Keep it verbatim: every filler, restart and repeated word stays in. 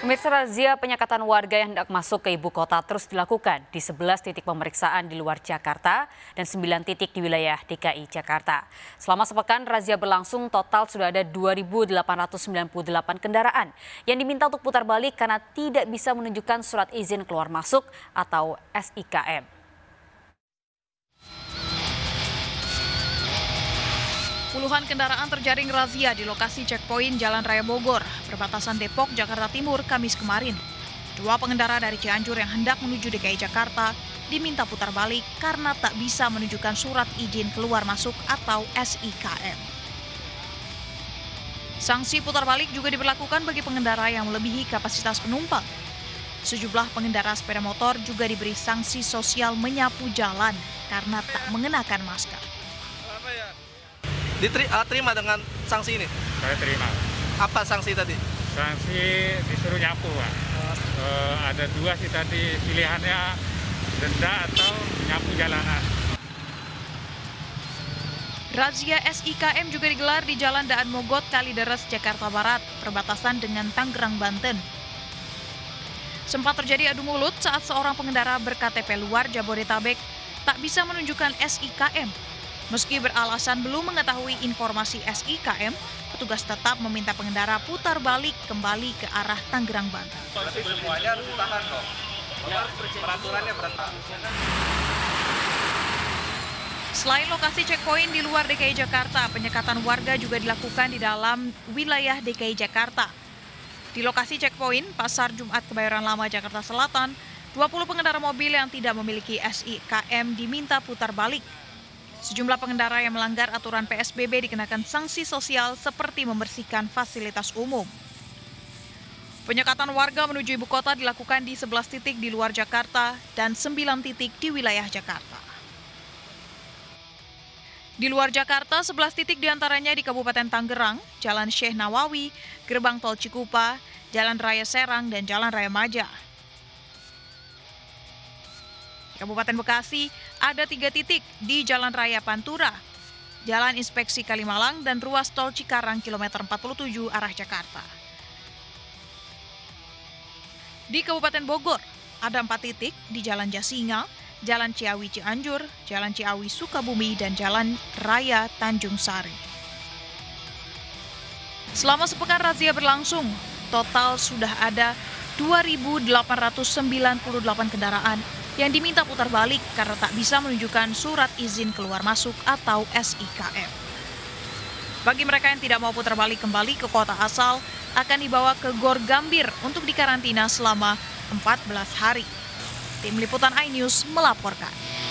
Pemirsa, razia penyekatan warga yang hendak masuk ke ibu kota terus dilakukan di sebelas titik pemeriksaan di luar Jakarta dan sembilan titik di wilayah D K I Jakarta. Selama sepekan razia berlangsung, total sudah ada dua ribu delapan ratus sembilan puluh delapan kendaraan yang diminta untuk putar balik karena tidak bisa menunjukkan surat izin keluar masuk atau S I K M. Puluhan kendaraan terjaring razia di lokasi checkpoint Jalan Raya Bogor, perbatasan Depok, Jakarta Timur, Kamis kemarin. Dua pengendara dari Cianjur yang hendak menuju D K I Jakarta diminta putar balik karena tak bisa menunjukkan surat izin keluar masuk atau S I K M. Sanksi putar balik juga diberlakukan bagi pengendara yang melebihi kapasitas penumpang. Sejumlah pengendara sepeda motor juga diberi sanksi sosial menyapu jalan karena tak mengenakan masker. Diterima dengan sanksi ini? Saya terima. Apa sanksi tadi? Sanksi disuruh nyapu, Pak. E, ada dua sih tadi, pilihannya denda atau nyapu jalanan. Razia S I K M juga digelar di Jalan Daan Mogot, Kalideres, Jakarta Barat, perbatasan dengan Tangerang, Banten. Sempat terjadi adu mulut saat seorang pengendara ber-K T P luar Jabodetabek tak bisa menunjukkan S I K M. Meski beralasan belum mengetahui informasi S I K M, petugas tetap meminta pengendara putar balik kembali ke arah Tangerang, Banten. Semuanya harus ditahan kok. Peraturannya berantak. Selain lokasi checkpoint di luar D K I Jakarta, penyekatan warga juga dilakukan di dalam wilayah D K I Jakarta. Di lokasi checkpoint Pasar Jumat Kebayoran Lama, Jakarta Selatan, dua puluh pengendara mobil yang tidak memiliki S I K M diminta putar balik. Sejumlah pengendara yang melanggar aturan P S B B dikenakan sanksi sosial seperti membersihkan fasilitas umum. Penyekatan warga menuju ibu kota dilakukan di sebelas titik di luar Jakarta dan sembilan titik di wilayah Jakarta. Di luar Jakarta, sebelas titik diantaranya di Kabupaten Tangerang, Jalan Syekh Nawawi, Gerbang Tol Cikupa, Jalan Raya Serang, dan Jalan Raya Maja. Kabupaten Bekasi ada tiga titik di Jalan Raya Pantura, Jalan Inspeksi Kalimalang, dan ruas tol Cikarang kilometer empat puluh tujuh arah Jakarta. Di Kabupaten Bogor ada empat titik di Jalan Jasinga, Jalan Ciawi Cianjur, Jalan Ciawi Sukabumi, dan Jalan Raya Tanjung Sari. Selama sepekan razia berlangsung, total sudah ada dua ribu delapan ratus sembilan puluh delapan kendaraan yang diminta putar balik karena tak bisa menunjukkan surat izin keluar masuk atau S I K M. Bagi mereka yang tidak mau putar balik kembali ke kota asal, akan dibawa ke Gor Gambir untuk dikarantina selama empat belas hari. Tim Liputan iNews melaporkan.